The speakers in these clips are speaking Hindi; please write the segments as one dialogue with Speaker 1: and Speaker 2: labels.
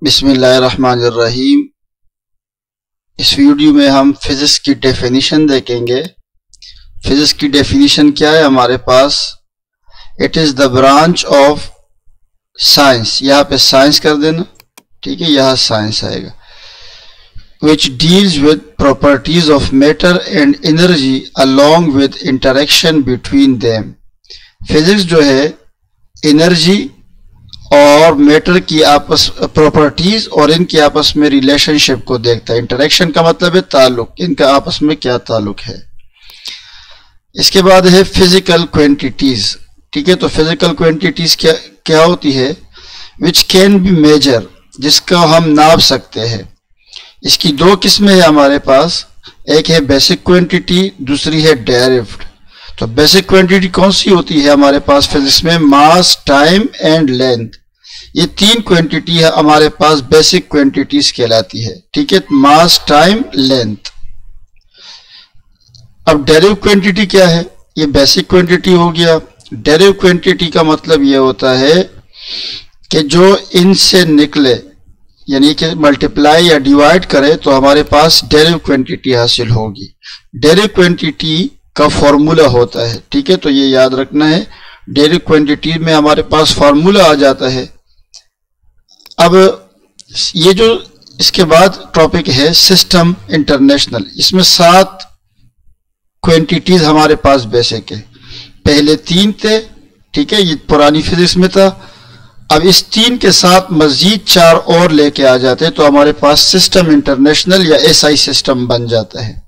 Speaker 1: बिस्मिल्लाहिर्रहमानिर्रहीम। इस वीडियो में हम फिजिक्स की डेफिनेशन देखेंगे। फिजिक्स की डेफिनेशन क्या है हमारे पास? It is the branch of science, यहाँ पे साइंस कर देना, ठीक है, यहाँ साइंस आएगा। Which deals with properties of matter and energy along with interaction between them. Physics जो है एनर्जी और मैटर की आपस प्रॉपर्टीज और इनकी आपस में रिलेशनशिप को देखता है। इंटरेक्शन का मतलब है ताल्लुक, इनका आपस में क्या ताल्लुक है। इसके बाद है फिजिकल क्वांटिटीज, ठीक है। तो फिजिकल क्वांटिटीज क्या होती है? विच कैन बी मेजर, जिसका हम नाप सकते हैं। इसकी दो किस्में है हमारे पास, एक है बेसिक क्वांटिटी, दूसरी है डेरिव्ड। तो बेसिक क्वांटिटी कौन सी होती है हमारे पास फिजिक्स में? Mass, time and length. ये तीन क्वांटिटी है हमारे पास, बेसिक क्वांटिटीज कहलाती है, ठीक है। Mass, time, length. अब डेरिव क्वांटिटी क्या है? ये बेसिक क्वांटिटी हो गया। डेरिव क्वांटिटी का मतलब ये होता है कि जो इनसे निकले, यानी कि मल्टीप्लाई या डिवाइड करे तो हमारे पास डेरिव क्वांटिटी हासिल होगी। डेरिव क्वांटिटी का फॉर्मूला होता है, ठीक है। तो ये याद रखना है, डेरिव क्वांटिटी में हमारे पास फॉर्मूला आ जाता है। अब ये जो इसके बाद टॉपिक है सिस्टम इंटरनेशनल, इसमें 7 क्वांटिटीज हमारे पास बेसिक है। पहले 3 थे, ठीक है, ये पुरानी फिजिक्स में था। अब इस 3 के साथ मजीद 4 और लेके आ जाते हैं तो हमारे पास सिस्टम इंटरनेशनल या एसआई सिस्टम बन जाता है।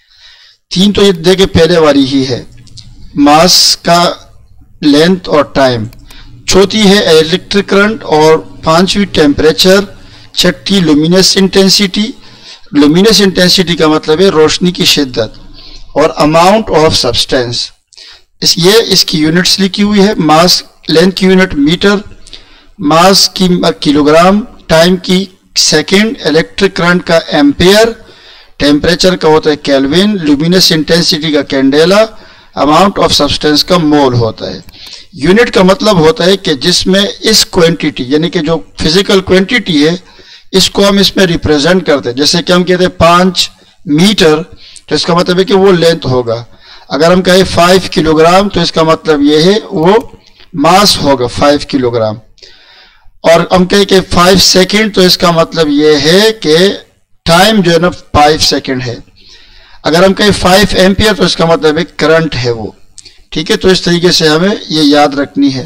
Speaker 1: 3 तो ये देखे पहले वाली ही है, मास का, लेंथ और टाइम। चौथी है इलेक्ट्रिक करंट और 5वीं टेम्परेचर। छठी लुमिनस इंटेंसिटी। लुमिनस इंटेंसिटी का मतलब है रोशनी की शिद्दत। और अमाउंट ऑफ सब्सटेंस, इसकी यूनिट्स लिखी हुई है। मास, लेंथ की यूनिट मीटर, मास की किलोग्राम, टाइम की सेकंड, इलेक्ट्रिक करंट का एम्पेयर, टेम्परेचर का होता है केल्विन, लुमिनस इंटेंसिटी का कैंडेला, अमाउंट ऑफ सब्सटेंस का मोल होता है। यूनिट का मतलब होता है कि जिसमें इस क्वांटिटी, यानी कि जो फिजिकल क्वांटिटी है, इसको हम इसमें रिप्रेजेंट करते हैं। जैसे कि हम कहते हैं 5 मीटर, तो इसका मतलब है कि वो लेंथ होगा। अगर हम कहें 5 किलोग्राम, तो इसका मतलब ये है वो मास होगा 5 किलोग्राम। और हम कहें कि 5 सेकेंड, तो इसका मतलब ये है कि टाइम जो है ना 5 सेकेंड है। अगर हम कहें 5 एम्पियर, तो इसका मतलब है करंट है वो, ठीक है। तो इस तरीके से हमें ये याद रखनी है।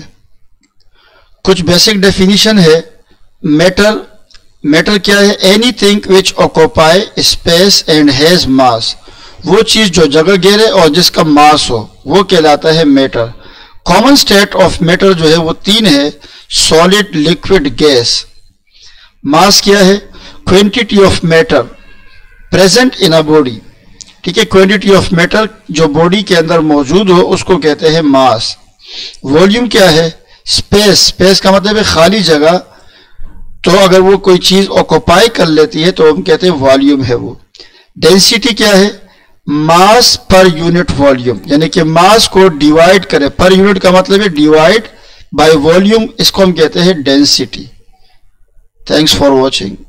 Speaker 1: कुछ बेसिक डेफिनेशन है मैटर। मैटर क्या है? Anything which occupy space and has mass. वो चीज जो जगह घेरे और जिसका मास हो, वो कहलाता है matter. Common state of matter जो है वो 3 है, सॉलिड, लिक्विड, गैस। मास क्या है? Quantity of matter present in a body, ठीक है। क्वांटिटी ऑफ मैटर जो बॉडी के अंदर मौजूद हो उसको कहते हैं मास। वॉल्यूम क्या है? स्पेस। स्पेस का मतलब है खाली जगह, तो अगर वो कोई चीज ऑक्यूपाई कर लेती है तो हम कहते हैं वॉल्यूम है वो। डेंसिटी क्या है? मास पर यूनिट वॉल्यूम, यानी कि मास को डिवाइड करे, पर यूनिट का मतलब है डिवाइड बाय वॉल्यूम, इसको हम कहते हैं डेंसिटी। Thanks for watching.